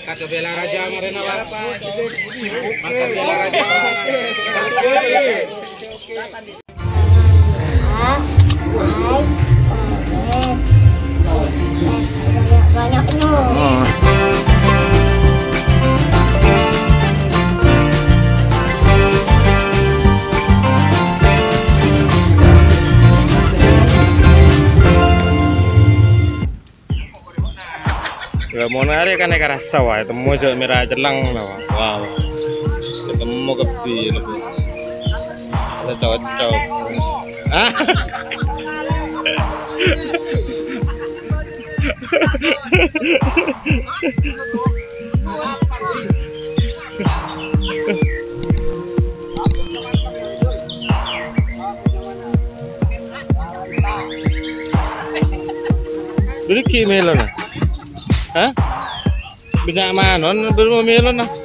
Kata bela raja marina apa? Maka bela raja. Ya mau nari kan ikan rasawa itu mau jual merah jelang nawa. Wow. Ketemu kepi lebih. Ada cocok. Ah. Beri ki melon. Hah? Banyak manon belum melon nah.